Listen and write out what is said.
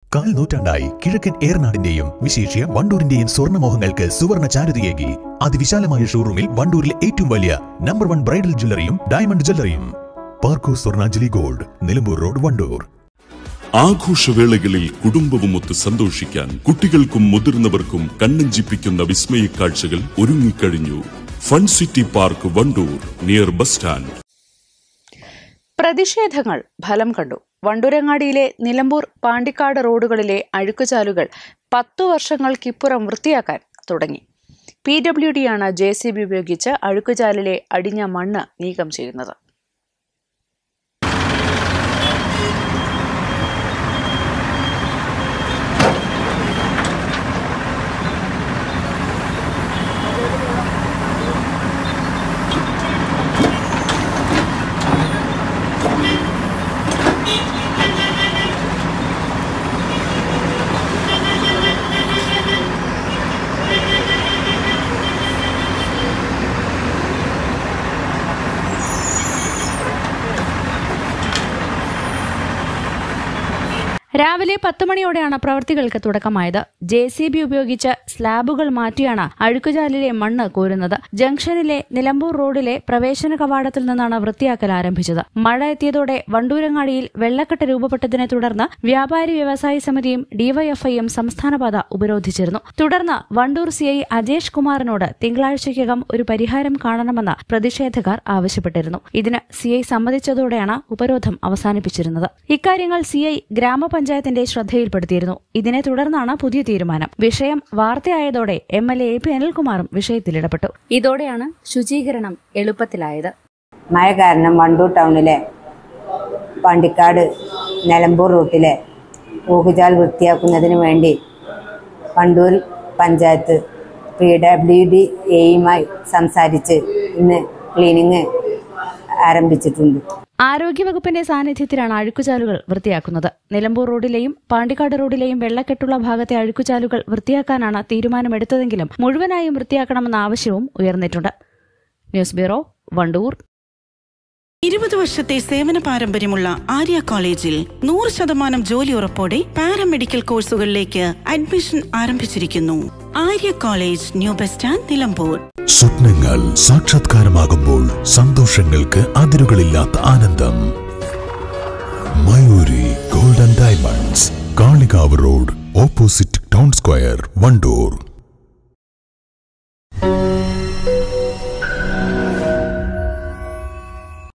കാൽ നൂറ്റാണ്ടായി കിഴക്കൻ ഏറനാടിന്റെയും വിശേഷ്യ വണ്ടൂരിന്റെയും സ്വർണ്ണമോഹങ്ങൾക്ക് സുവർണ ചാരുതയേകി അതിവിശാലമായ ഷോറൂമിൽ വണ്ടൂരിലെ ഏറ്റവും വലിയ നമ്പർ 1 ബ്രൈഡൽ ജ്വല്ലറിയും ഡയമണ്ട് ജ്വല്ലറിയും പാർക്കോ സ്വർണ്ണാഞ്ജലി ഗോൾഡ്, നിലമ്പൂർ റോഡ്, വണ്ടൂർ. ആഘോഷവേളകളിൽ കുടുംബവുമൊത്ത് സന്തോഷിക്കാൻ കുട്ടികൾക്കും മുതിർന്നവർക്കും കണ്ണഞ്ചിപ്പിക്കുന്ന വിസ്മയ കാഴ്ചകൾ ഒരുങ്ങിക്കഴിഞ്ഞു. Fun city park Wandoor, near bus stand. പ്രതിഷേധങ്ങൾ ഫലം കണ്ടു. വണ്ടൂരങ്ങാടിയിലെ നിലമ്പൂർ പാണ്ടിക്കാട് റോഡുകളിലെ അഴുക്കുചാലുകൾ 10 വർഷങ്ങൾക്കിപ്പുറം വൃത്തിയാക്കാൻ തുടങ്ങി. PWD ആണ് JCB ഉപയോഗിച്ച് അഴുക്കുചാലിലെ അടിഞ്ഞ മണ്ണ് നീക്കം ചെയ്യുന്നത്. രാവിലെ 10 മണിയോടെയാണ് പ്രവൃത്തികൾക്ക് തുടക്കമായത്. JCB ഉപയോഗിച്ച് സ്ലാബുകൾ മാറ്റിയാണ് അഴുക്കുചാലിലെ മണ്ണ് കോരുന്നത്. ജംഗ്ഷനിലെ നിലമ്പൂർ റോഡിലെ പ്രവേശന കവാടത്തിൽ നിന്നാണ് വൃത്തിയാക്കൽ ആരംഭിച്ചത്. മഴ എത്തിയതോടെ വണ്ടൂരങ്ങാടിയിൽ വെള്ളക്കെട്ട് രൂപപ്പെട്ടതിനെ തുടർന്ന് വ്യാപാരി വ്യവസായി സമിതിയും DYFIയും സംസ്ഥാനപാത ഉപരോധിച്ചിരുന്നു. തുടർന്ന് വണ്ടൂർ CI അജേഷ് കുമാറിനോട് തിങ്കളാഴ്ചയ്ക്കകം ഒരു പരിഹാരം കാണണമെന്ന് പ്രതിഷേധക്കാർ ആവശ്യപ്പെട്ടിരുന്നു. ഇതിന് CI സമ്മതിച്ചതോടെയാണ് ഉപരോധം അവസാനിപ്പിച്ചിരുന്നത്. ഇക്കാര്യങ്ങൾ CI ഗ്രാമപഞ്ചായത്തിന്റെ ശ്രദ്ധയിൽപ്പെടുത്തിയിരുന്നു. ഇതിനെ തുടർന്നാണ് പുതിയ തീരുമാനം. വിഷയം വാർത്തയായതോടെ MLA AP അനിൽകുമാറും വിഷയത്തിൽ ഇടപെട്ടു. ഇതോടെയാണ് ശുചീകരണം എളുപ്പത്തിലായത്. മഴ കാരണം വണ്ടൂർ ടൗണിലെ പാണ്ടിക്കാട് നിലമ്പൂർ റൂട്ടിലെ ഊക്കുചാൽ വൃത്തിയാക്കുന്നതിന് വേണ്ടി വണ്ടൂർ പഞ്ചായത്ത് PWDയുമായി സംസാരിച്ച് ഇന്ന് ക്ലീനിങ് ആരംഭിച്ചിട്ടുണ്ട്. ആരോഗ്യവകുപ്പിന്റെ സാന്നിധ്യത്തിലാണ് അഴുക്കുചാലുകൾ വൃത്തിയാക്കുന്നത്. നിലമ്പൂർ റോഡിലെയും പാണ്ടിക്കാട് റോഡിലെയും വെള്ളക്കെട്ടുള്ള ഭാഗത്തെ അഴുക്കുചാലുകൾ വൃത്തിയാക്കാനാണ് തീരുമാനമെടുത്തതെങ്കിലും മുഴുവനായും വൃത്തിയാക്കണമെന്ന ആവശ്യവും ഉയർന്നിട്ടുണ്ട്. News bureau, Wandoor. 20 വർഷത്തെ സേവന പാരമ്പര്യമുള്ള ആര്യ കോളേജിൽ 100% ജോലി ഉറപ്പോടെ പാരാമെഡിക്കൽ കോഴ്സുകളിലേക്ക് അഡ്മിഷൻ ആരംഭിച്ചിരിക്കുന്നു. Arya college, new bus stand, Nilambur. സ്വപ്നങ്ങൾ സാക്ഷാത്കാരമാകുമ്പോൾ സന്തോഷങ്ങൾക്ക് അതിരുകളില്ലാത്ത ആനന്ദം. Mayuri gold and diamonds, Kalikavu road, opposite town square, Wandoor.